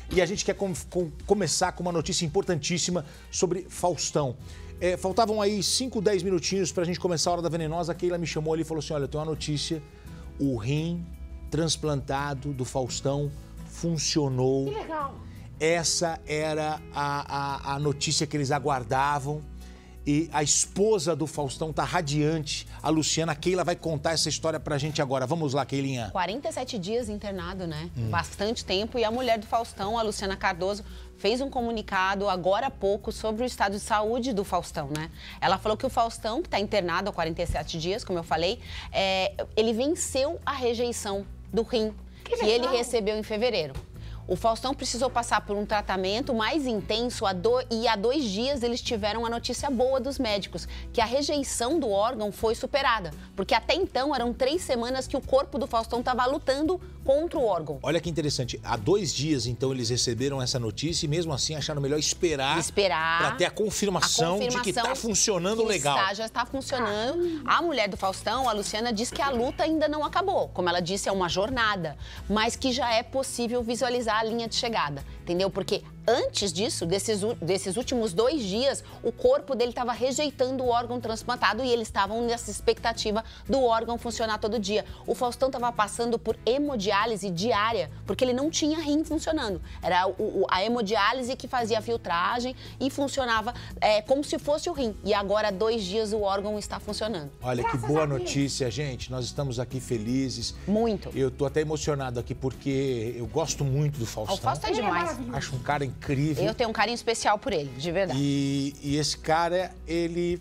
E a gente quer começar com uma notícia importantíssima sobre Faustão. Faltavam aí 5, 10 minutinhos pra gente começar a Hora da Venenosa. A Keila me chamou ali e falou assim, olha, eu tenho uma notícia. O rim transplantado do Faustão funcionou. Que legal. Essa era a notícia que eles aguardavam. E a esposa do Faustão tá radiante. A Luciana, a Keila vai contar essa história pra gente agora. Vamos lá, Keilinha. 47 dias internado, né? Bastante tempo. E a mulher do Faustão, a Luciana Cardoso, fez um comunicado agora há pouco sobre o estado de saúde do Faustão, né? Ela falou que o Faustão, que está internado há 47 dias, como eu falei, ele venceu a rejeição do rim que ele recebeu em fevereiro. O Faustão precisou passar por um tratamento mais intenso e há 2 dias eles tiveram a notícia boa dos médicos, que a rejeição do órgão foi superada. Porque até então eram 3 semanas que o corpo do Faustão estava lutando contra o órgão. Olha que interessante. Há 2 dias, então, eles receberam essa notícia e mesmo assim acharam melhor esperar para ter a confirmação de que está funcionando legal. Já está funcionando. A mulher do Faustão, a Luciana, diz que a luta ainda não acabou. Como ela disse, é uma jornada, mas que já é possível visualizar a linha de chegada, entendeu? Porque antes disso, desses últimos 2 dias, o corpo dele estava rejeitando o órgão transplantado e eles estavam nessa expectativa do órgão funcionar todo dia. O Faustão estava passando por hemodiálise diária, porque ele não tinha rim funcionando. Era a hemodiálise que fazia a filtragem e funcionava como se fosse o rim. E agora, há 2 dias, o órgão está funcionando. Olha, que boa notícia, gente. Nós estamos aqui felizes. Muito. Eu tô até emocionado aqui porque eu gosto muito do Faustão. O Faustão é demais. Acho um cara incrível. Eu tenho um carinho especial por ele, de verdade. E esse cara, ele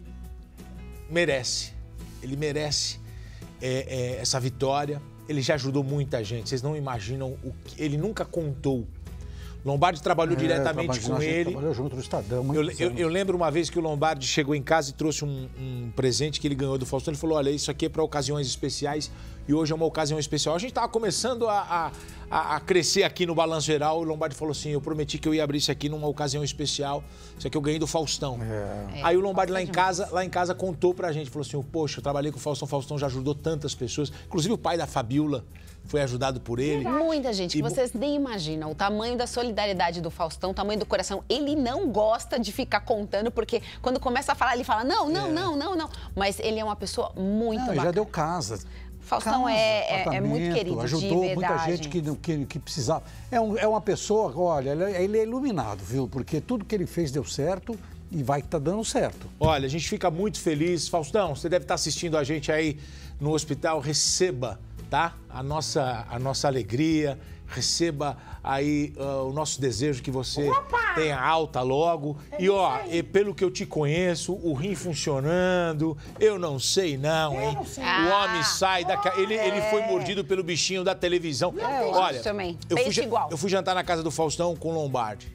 merece. Ele merece essa vitória. Ele já ajudou muita gente. Vocês não imaginam o que... Ele nunca contou. Lombardi trabalhou diretamente com ele. Trabalhou junto no Estadão. Eu lembro uma vez que o Lombardi chegou em casa e trouxe um presente que ele ganhou do Faustão. Ele falou, olha, isso aqui é para ocasiões especiais e hoje é uma ocasião especial. A gente estava começando a crescer aqui no Balanço Geral. O Lombardi falou assim, eu prometi que eu ia abrir isso aqui numa ocasião especial. Isso aqui eu ganhei do Faustão. Aí o Lombardi lá em casa contou pra gente. Falou assim, poxa, eu trabalhei com o Faustão. O Faustão já ajudou tantas pessoas. Inclusive o pai da Fabiola foi ajudado por ele. Muita gente, que vocês nem imaginam. O tamanho da solidariedade do Faustão, o tamanho do coração. Ele não gosta de ficar contando, porque quando começa a falar, ele fala, não. Mas ele é uma pessoa muito bacana. Já deu casa. Faustão é muito querido, ajudou de muita gente que precisava. É uma pessoa, olha, ele é iluminado, viu? Porque tudo que ele fez deu certo e vai estar dando certo. Olha, a gente fica muito feliz. Faustão, você deve estar assistindo a gente aí no hospital. Receba, tá? A nossa alegria. Receba aí o nosso desejo que você tenha alta logo. E pelo que eu te conheço, o rim funcionando, eu não sei não, hein? O homem sai ele foi mordido pelo bichinho da televisão. Olha, eu fui jantar na casa do Faustão com o Lombardi.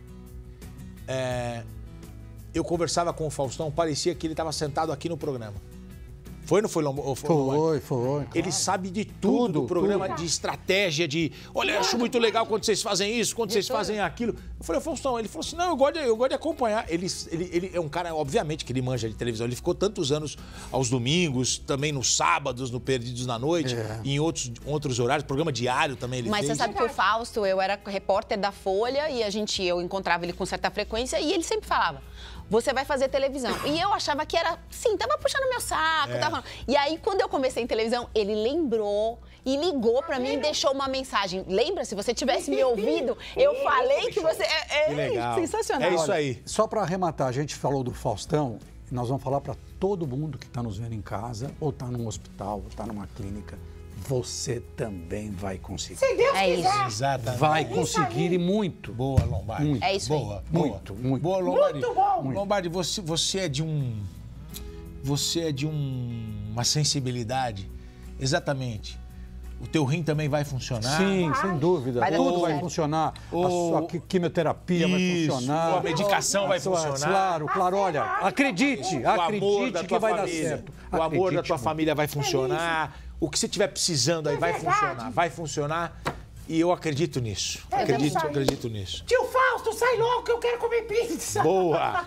Eu conversava com o Faustão, parecia que ele estava sentado aqui no programa. Foi, não foi, Lombardi? Foi. Claro. Ele sabe de tudo do programa, de estratégia, olha, eu acho muito legal quando vocês fazem isso, quando vocês fazem aquilo. Eu falei, Faustão, ele falou assim, não, eu gosto de acompanhar. Ele é um cara, obviamente, que ele manja de televisão. Ele ficou tantos anos aos domingos, também nos sábados, no Perdidos na Noite, e em outros horários, programa diário também ele fez. Mas você sabe que o Fausto, eu era repórter da Folha e eu encontrava ele com certa frequência e ele sempre falava, você vai fazer televisão. E eu achava que era, sim, tava puxando meu saco, tava... E aí, quando eu comecei em televisão, ele lembrou e ligou pra mim e deixou uma mensagem. Lembra? Se você tivesse me ouvido, eu falei que você... Que legal. Sensacional. É isso aí. Só pra arrematar, a gente falou do Faustão, nós vamos falar pra todo mundo que tá nos vendo em casa, ou tá num hospital, ou tá numa clínica. Você também vai conseguir. Se Deus quiser. Isso. Exatamente. Vai conseguir e muito. Boa, Lombardi. Muito. É isso aí. Muito. Boa, Lombardi. Muito bom. Lombardi, você é de uma sensibilidade. Exatamente. O teu rim também vai funcionar. Sim, sem dúvida. Tudo vai funcionar. A sua quimioterapia vai funcionar. A medicação vai funcionar. Claro. Olha, acredite que vai dar certo. O amor da tua família vai funcionar. O que você estiver precisando aí vai funcionar. E eu acredito nisso. Acredito nisso. Tio Fausto, sai logo que eu quero comer pizza. Boa.